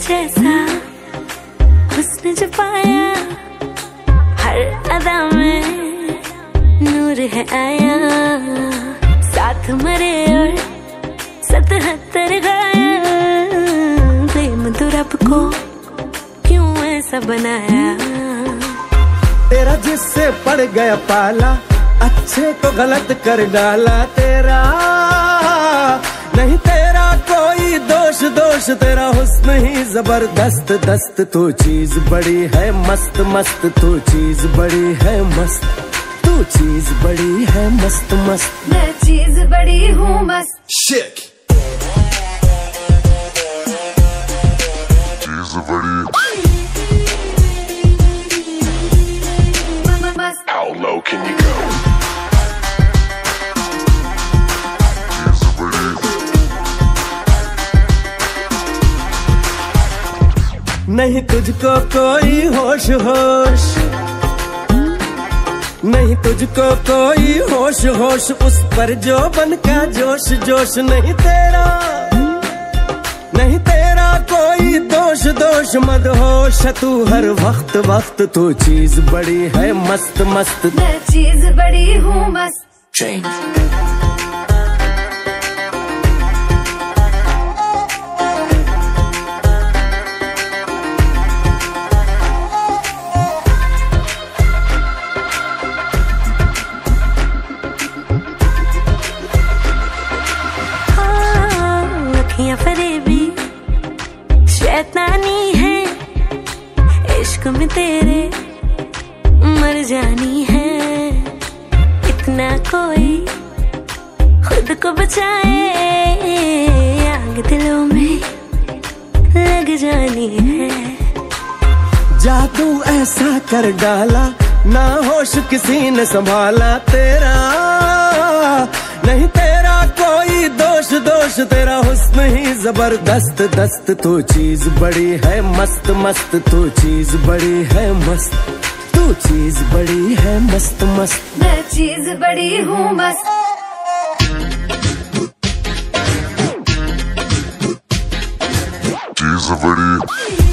जैसा हुस्न जो पाया, हर अदा में नूर है आया। साथ मरे और 77 गाया, प्रेम तो रब को क्यों ऐसा बनाया। तेरा जिससे पड़ गया पाला, अच्छे को गलत कर डाला। तेरा नहीं तेरा कोई दोष, दोष तेरा हुस्न ही जबरदस्त दस्त। तू चीज बड़ी है मस्त मस्त, तू चीज बड़ी है मस्त, तू चीज बड़ी है मस्त मस्त। मैं चीज बड़ी हूँ मस्त। Shit. चीज बड़ी। How low can you go? चीज बड़ी। नहीं तुझको कोई होश होश, नहीं तुझको कोई होश होश, उस पर जो बन का जोश जोश। नहीं तेरा कोई दोष दोष, मदहोश तू हर वक्त वक्त। तू चीज बड़ी है मस्त मस्त, मैं चीज बड़ी हूँ मस्त। फरेबी शैतानी है, इश्क में तेरे मर जानी है। इतना कोई खुद को बचाए, आग दिलों में लग जानी है। जादू ऐसा कर डाला, ना होश किसी ने संभाला। तेरा नहीं तेरा कोई दोष दोष, तेरा हुस्न ही जबरदस्त दस्त। तू चीज बड़ी है मस्त मस्त, तू चीज बड़ी है मस्त, तू चीज बड़ी है मस्त मस्त। मैं चीज बड़ी हूँ मस्त। चीज बड़ी।